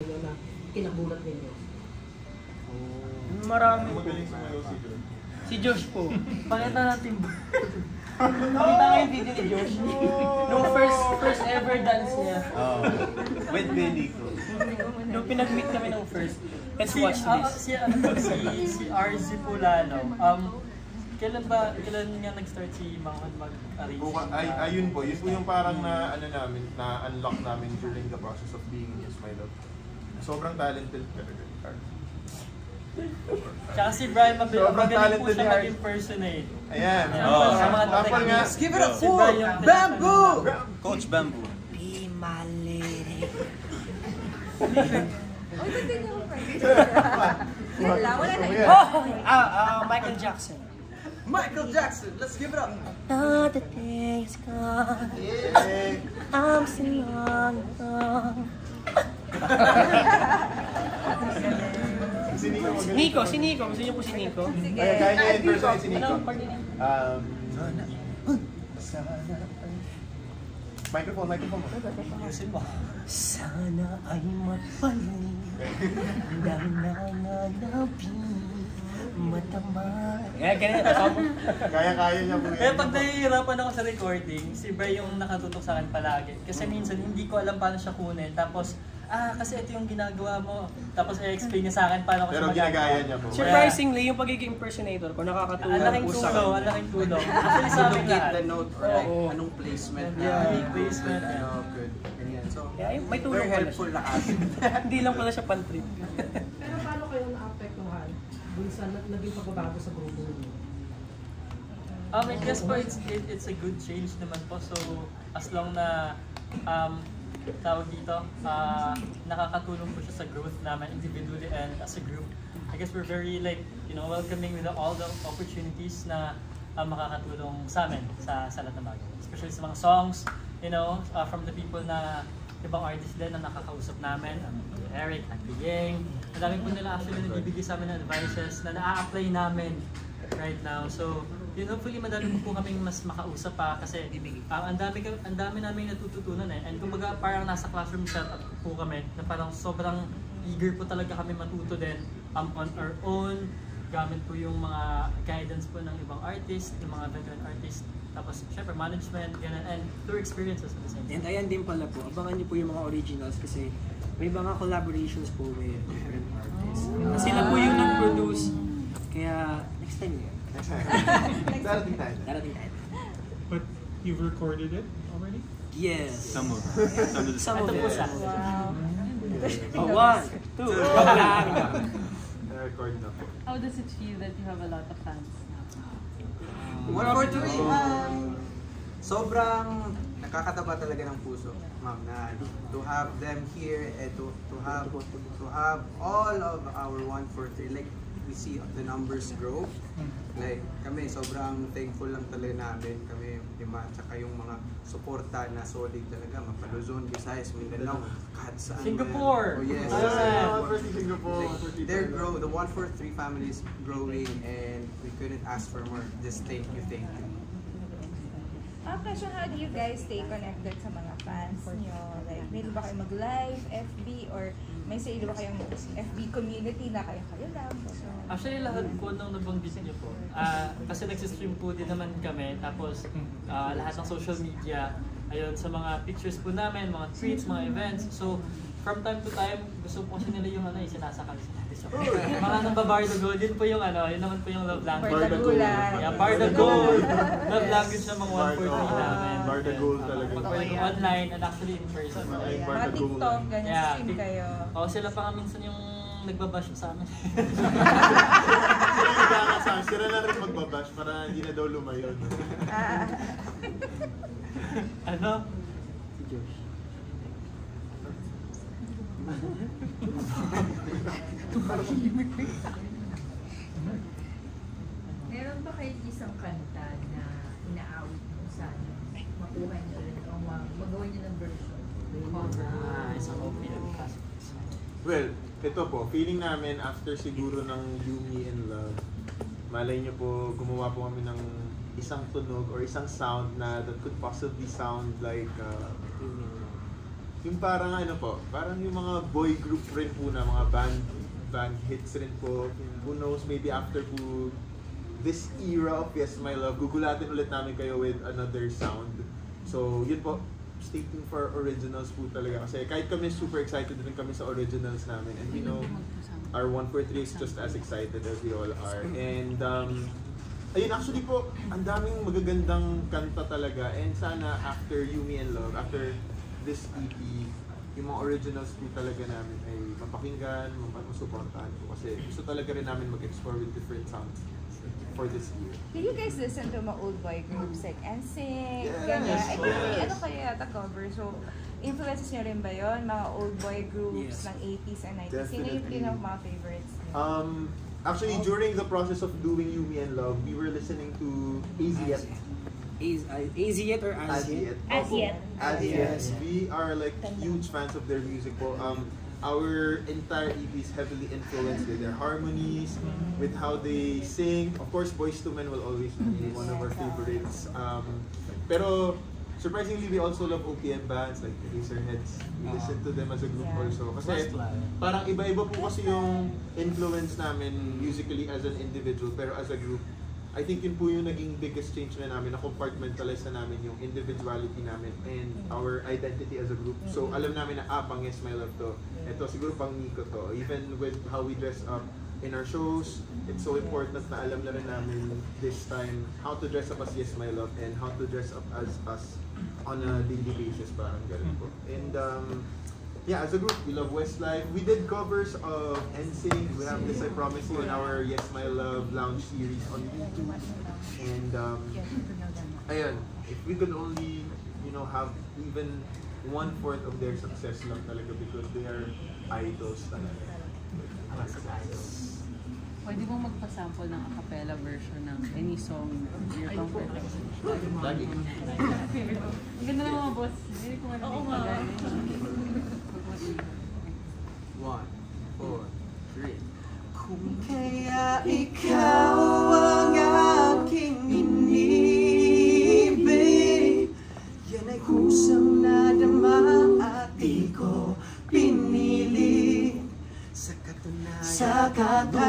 ninyo na kinagulat ninyo? Marami. Si Josh po. Pakita natin ba? Pakita nga yung video ni Josh. Nung first ever dance niya. With Benny ko. Nung pinag-meet kami nung first. Let's watch this. Si RZ po lalo. Kailan nga nag-start si Mangan mag-arrange? Ayun po yung parang na-unlock namin during the process of being in Yes My Love. Sobrang talented talaga ni Carl. Tsaka si Brian, magaling po siya mag-impersonate. Ayan. Sa mga techniques. Give it up for Bamboo! Coach Bamboo. Be my lady. Oy, ba't din ako wala na yun. Michael Jackson. Michael Jackson, let's give it up! Another day is gone. I'm still young. Si Nico. Gusto niyo po si Nico? Sige. Kaya niya in person si Nico. Microphone. Ayusin mo. Sana ay mapaling nananapin matamay. Kaya niya po yan. Kaya pag nahihirapan ako sa recording, si Bray yung nakatutok sa akin palagi. Kasi minsan hindi ko alam paano siya kunin. Tapos, kasi ito yung ginagawa mo. Tapos i-explain niya sa akin paano ko siya Pero ginagaya niya po. Surprisingly, yung pagiging impersonator ko, nakakatulong po sa akin. Ang laking tulong. Actually sa amin lahat. The note or anong placement na. Placement. Good. Ganyan. So, may tulong very helpful lahat. Hindi lang pala siya pan-trip. Pero paano kayo na-apektuhan dun sa naging pagbabago sa grupo niyo? I guess po, it's a good change naman po. So, as long na tawag dito, nakakatulong po siya sa growth namin individually and as a group. I guess we're very welcoming with all the opportunities na makakatulong sa amin sa lahat ng bagay. Especially sa mga songs, from the people na ibang artists din na nakakausap namin, Eric, Yeng. Ang dami po nila actually nagbibigay sa amin ng advices na na-apply namin right now. So, hopefully madami po kaming mas makausap pa kasi ang dami namin natututunan and kumbaga parang nasa classroom setup po kami na parang sobrang eager po talaga kami matuto din on our own gamit po yung mga guidance po ng ibang artist, yung mga veteran artist, tapos syempre management, ganun, and through experiences at the same time. And ayan din pala po, abangan niyo po yung mga originals kasi may mga collaborations po with different artists. Sila po yung nag-produce, kaya next time yun. Darating tayo. But you've recorded it already? Yes. Some of it. Wow. One, two, Record na po. How does it feel that you have a lot of fans now? 143. Sobrang nakakataba talaga ng puso, ma'am, na to have them here and to have all of our 143, like we see the numbers grow. Like kami sobrang thankful lang talaga namin kami, lima, tsaka yung mga suporta na solid talaga, Luzon, Visayas, Mindanao, kahit saan. Singapore! Oh yes. Singapore. The 143 family is growing and we couldn't ask for more. Just thank you. Question, how do you guys stay connected sa mga fans nyo? Like, may ba kayo mag-live, FB, or may sa ba kayong FB community na kayo lang? So, actually, lahat po nung nabanggit niyo po. Kasi nagsistream po din naman kami. Tapos, lahat ng social media, ayun, sa mga pictures po namin, mga tweets, mga events. So, from time to time, gusto po kasi nila yung sinasakal sa natin. Mga nang-bar the gold, yun po yung yun naman po yung love language. Bar the gold. Yeah, bar the gold. Love language ng mga 143 namin. Bar the gold talaga. Pag online and actually in person. mga TikTok, ganyan, stream kayo. Sila pa nga minsan yung nagbabash sa amin. Sila na rin magbabash para hindi na daw lumayon. Ano? Si Josh. Meron ba kayo isang kanta na inaawit mo sana makuha nyo rin o magawa nyo ng version? Isang OPM classics. Well, ito po, feeling namin after siguro ng You, Me, and Love, malay nyo po, gumawa po kami ng isang tunog or isang sound na that could possibly sound like Yung parang ano po, parang yung mga boy group rin po na mga band hits rin po. Who knows, maybe after po this era of Yes My Love, gugulatin ulit namin kayo with another sound. So yun po, stay tuned for originals po talaga. Kasi kahit kami super excited din kami sa originals namin. And you know, our 143 is just as excited as we all are. And ayun, actually po, ang daming magagandang kanta talaga. And sana after You, Me and Love, after this EP, yung mga originals po talaga namin ay mapakinggan, masuportahan po. Kasi gusto talaga rin namin mag-explore with different sounds for this year. Did you guys listen to mga old boy groups like NSYNC? Yes, Ganyan. yes. I think may ano kayo yata cover. So, influences nyo rin ba yun? Mga old boy groups Yes. ng 80s and 90s? Sino yung Definitely. pinaka mga favorites nyo? Actually, during the process of doing You, Me and Love, we were listening to AZYET. AZYET or AZYET? AZYET. We are like huge fans of their music po. Our entire EP is heavily influenced with their harmonies, with how they sing. Of course, Boyz II Men will always be one of our favorites. Pero surprisingly, we also love OPM bands like Eraserheads. We listen to them as a group also. Kasi parang iba-iba po kasi yung influence namin musically as an individual, pero as a group, I think yun po yung naging biggest change na namin, na compartmentalize na namin yung individuality namin and our identity as a group. So alam namin na pang Yes My Love to. Ito siguro pang Nico to. Even with how we dress up in our shows, it's so important na alam na rin namin this time how to dress up as Yes My Love and how to dress up as us on a daily basis, parang ganun po. And yeah, as a group, we love Westlife. We did covers of NSYNC. We have this, I Promise You, in our Yes My Love Lounge series on YouTube. And ayun, if we could only, you know, have even 1/4 of their success lang talaga, because they are idols talaga. Pwede mo magpasample ng a cappella version ng any song you're comfortable? Lagi. Ang ganda ng mga boss. Hindi ko nga napagpagaling. 1, 4, 3. Kung kaya ikaw ang aking inibig, yan ay kusang nadama at di ko pinili. Sa katunayan